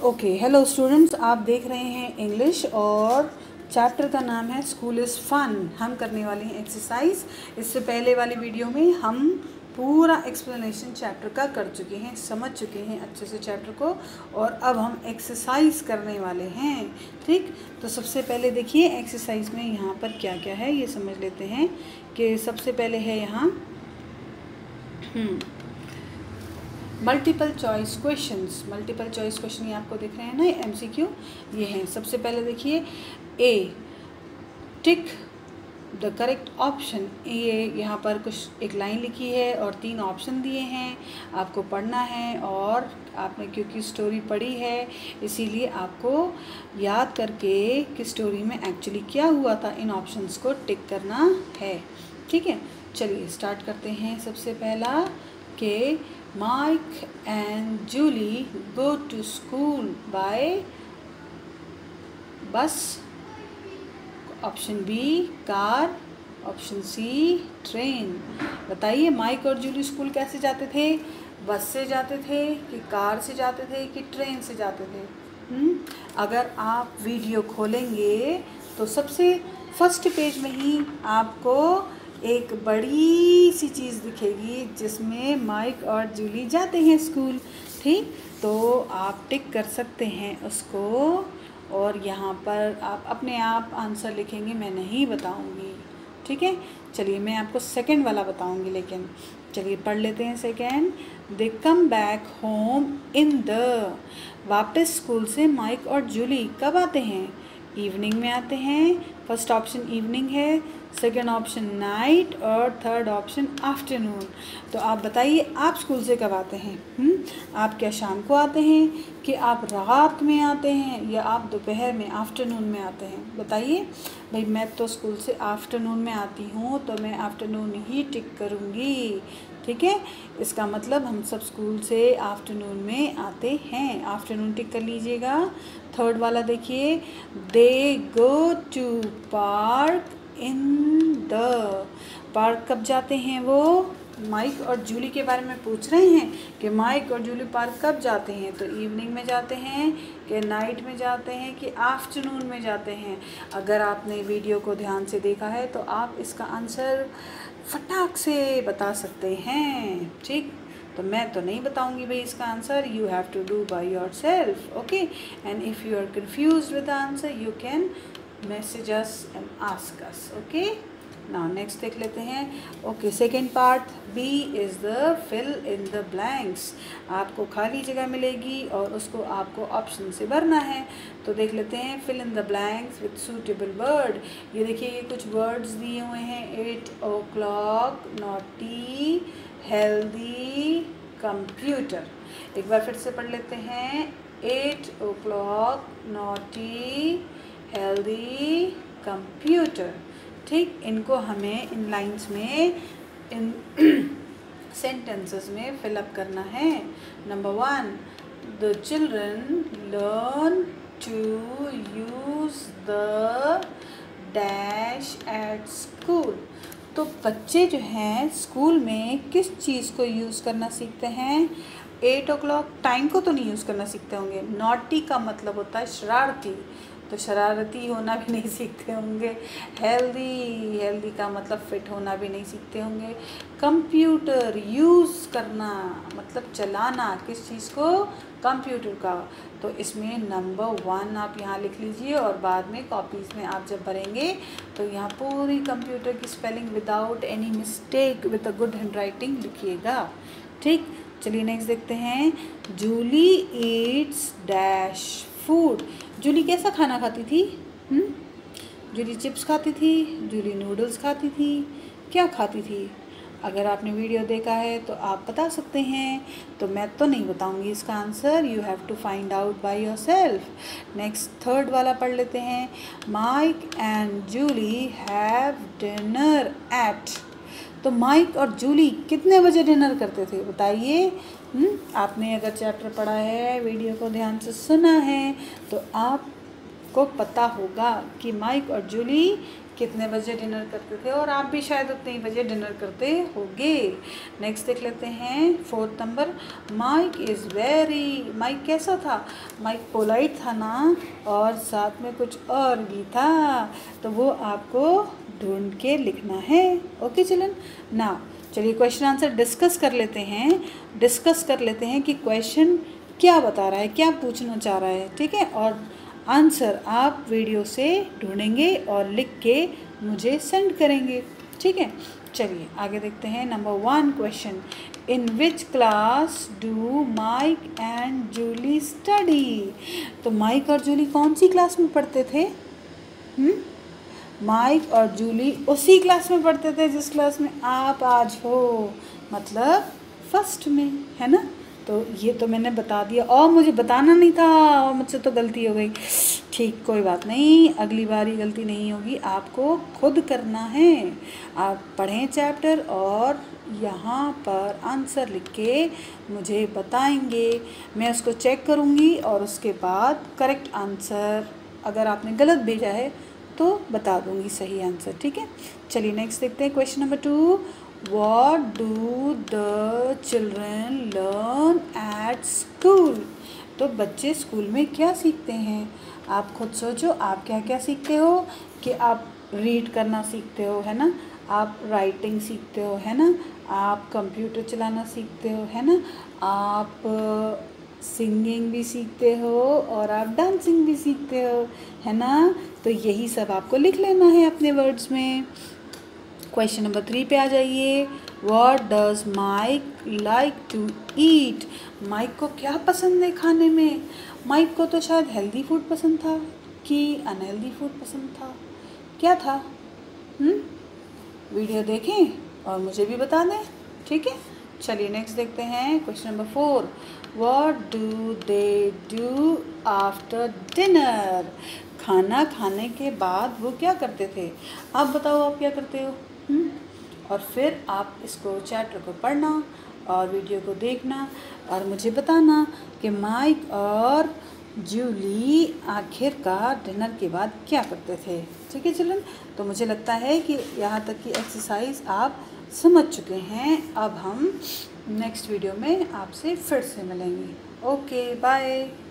Okay, hello students, आप देख रहे हैं इंग्लिश और चैप्टर का नाम है स्कूल इज़ फन। हम करने वाले हैं एक्सरसाइज। इससे पहले वाली वीडियो में हम पूरा एक्सप्लेनेशन चैप्टर का कर चुके हैं, समझ चुके हैं अच्छे से चैप्टर को, और अब हम एक्सरसाइज करने वाले हैं। ठीक, तो सबसे पहले देखिए एक्सरसाइज में यहाँ पर क्या क्या है ये समझ लेते हैं। कि सबसे पहले है यहाँ multiple choice questions. Multiple choice question ये आपको दिख रहे हैं ना, एमसीक्यू ये हैं। सबसे पहले देखिए A, tick the correct option. ये यहाँ पर कुछ एक लाइन लिखी है और 3 ऑप्शन दिए हैं, आपको पढ़ना है। और आपने क्योंकि स्टोरी पढ़ी है इसीलिए आपको याद करके कि स्टोरी में एक्चुअली क्या हुआ था इन ऑप्शंस को टिक करना है। ठीक है, चलिए स्टार्ट करते हैं। सबसे पहला कि Mike and Julie go to school by bus. Option B car, option C train. बताइए माइक और जूली स्कूल कैसे जाते थे? बस से जाते थे कि कार से जाते थे कि ट्रेन से जाते थे? अगर आप वीडियो खोलेंगे तो सबसे फर्स्ट पेज में ही आपको एक बड़ी सी चीज़ दिखेगी जिसमें माइक और जूली जाते हैं स्कूल। ठीक, तो आप टिक कर सकते हैं उसको, और यहाँ पर आप अपने आप आंसर लिखेंगे, मैं नहीं बताऊँगी। ठीक है, चलिए मैं आपको सेकंड वाला बताऊँगी, लेकिन चलिए पढ़ लेते हैं second. They come back home in the. वापस स्कूल से माइक और जूली कब आते हैं? इवनिंग में आते हैं। फर्स्ट ऑप्शन इवनिंग है, सेकेंड ऑप्शन नाइट और थर्ड ऑप्शन आफ्टरनून। तो आप बताइए आप स्कूल से कब आते हैं? आप क्या शाम को आते हैं कि आप रात में आते हैं या आप दोपहर में आफ्टरनून में आते हैं? बताइए भाई। मैं तो स्कूल से आफ्टरनून में आती हूँ तो मैं आफ्टरनून ही टिक करूँगी। ठीक है, इसका मतलब हम सब स्कूल से आफ्टरनून में आते हैं, आफ्टरनून टिक कर लीजिएगा। थर्ड वाला देखिए, they go to park in the. Park कब जाते हैं वो? माइक और जूली के बारे में पूछ रहे हैं कि माइक और जूली पार्क कब जाते हैं, तो इवनिंग में जाते हैं कि नाइट में जाते हैं कि आफ्टरनून में जाते हैं? अगर आपने वीडियो को ध्यान से देखा है तो आप इसका आंसर फटाक से बता सकते हैं। ठीक, तो मैं तो नहीं बताऊंगी भाई इसका answer, you have to do by yourself. Okay, and if you are confused with the answer you can message us and ask us. Okay, now next देख लेते हैं। Okay, second part B is the fill in the blanks. आपको खाली जगह मिलेगी और उसको आपको ऑप्शन से भरना है। तो देख लेते हैं, fill in the blanks with suitable word. ये देखिए ये कुछ वर्ड्स दिए हुए हैं, 8 o'clock, नॉटी, हेल्दी, कंप्यूटर। एक बार फिर से पढ़ लेते हैं, 8 o'clock, नॉटी, हेल्दी, कंप्यूटर। ठीक, इनको हमें इन लाइंस में, इन सेंटेंसेस में फिलअप करना है। Number 1, the children learn to use the dash at school. तो बच्चे जो हैं स्कूल में किस चीज़ को यूज़ करना सीखते हैं? 8 o'clock टाइम को तो नहीं यूज़ करना सीखते होंगे। नॉटी का मतलब होता है शरारती, तो शरारती होना भी नहीं सीखते होंगे। हेल्दी, हेल्दी का मतलब फिट होना भी नहीं सीखते होंगे। कंप्यूटर यूज़ करना मतलब चलाना, किस चीज़ को? कंप्यूटर का। तो इसमें नंबर 1 आप यहाँ लिख लीजिए, और बाद में कॉपीज़ में आप जब भरेंगे तो यहाँ पूरी कंप्यूटर की spelling without any mistake with a good handwriting लिखिएगा। ठीक, चलिए नेक्स्ट देखते हैं। Julie eats dash food. Julie कैसा खाना खाती थी? जूली चिप्स खाती थी, जूली नूडल्स खाती थी, क्या खाती थी? अगर आपने वीडियो देखा है तो आप बता सकते हैं, तो मैं तो नहीं बताऊंगी इसका answer, you have to find out by yourself. Next third वाला पढ़ लेते हैं। Mike and Julie have dinner at. तो माइक और जूली कितने बजे डिनर करते थे? बताइए। आपने अगर चैप्टर पढ़ा है, वीडियो को ध्यान से सुना है, तो आपको पता होगा कि माइक और जूली कितने बजे डिनर करते थे, और आप भी शायद उतने ही बजे डिनर करते होंगे। नेक्स्ट देख लेते हैं 4th नंबर, माइक कैसा था? माइक पोलाइट था ना, और साथ में कुछ और भी था, तो वो आपको ढूंढ के लिखना है। ओके चिल्ड्रन, ना चलिए क्वेश्चन आंसर डिस्कस कर लेते हैं कि क्वेश्चन क्या बता रहा है, क्या पूछना चाह रहा है, ठीक है। और आंसर आप वीडियो से ढूंढेंगे और लिख के मुझे सेंड करेंगे, ठीक है। चलिए आगे देखते हैं। Number 1 question, in which class do Mike and Julie study? तो माइक और जूली कौन सी क्लास में पढ़ते थे? माइक और जूली उसी क्लास में पढ़ते थे जिस क्लास में आप आज हो, मतलब फर्स्ट में, है ना। तो ये तो मैंने बता दिया, और मुझे बताना नहीं था, और मुझसे तो गलती हो गई। ठीक, कोई बात नहीं, अगली बार ये गलती नहीं होगी, आपको खुद करना है। आप पढ़ें चैप्टर और यहाँ पर आंसर लिख के मुझे बताएंगे, मैं उसको चेक करूँगी और उसके बाद करेक्ट आंसर, अगर आपने गलत भेजा है तो बता दूँगी सही आंसर, ठीक है। चलिए नेक्स्ट देखते हैं question number 2, What do the children learn at school? तो बच्चे स्कूल में क्या सीखते हैं? आप खुद सोचो, आप क्या क्या सीखते हो? कि आप रीड करना सीखते हो, है ना, आप राइटिंग सीखते हो, है ना, आप कंप्यूटर चलाना सीखते हो, है ना, आप सिंगिंग भी सीखते हो और आप डांसिंग भी सीखते हो, है ना। तो यही सब आपको लिख लेना है अपने वर्ड्स में। क्वेश्चन नंबर 3 पे आ जाइए। What does Mike like to eat? Mike को क्या पसंद है खाने में? माइक को तो शायद हेल्दी फूड पसंद था कि अनहेल्दी फूड पसंद था, क्या था? वीडियो देखें और मुझे भी बता दें, ठीक है। चलिए नेक्स्ट देखते हैं question number 4, what do they do after dinner? खाना खाने के बाद वो क्या करते थे? आप बताओ, आप क्या करते हो? और फिर आप इसको चैप्टर को पढ़ना और वीडियो को देखना और मुझे बताना कि माइक और जूली आखिरकार डिनर के बाद क्या करते थे, ठीक है चिल्ड्रन। तो मुझे लगता है कि यहाँ तक की एक्सरसाइज आप समझ चुके हैं। अब हम नेक्स्ट वीडियो में आपसे फिर से मिलेंगे। Okay, bye.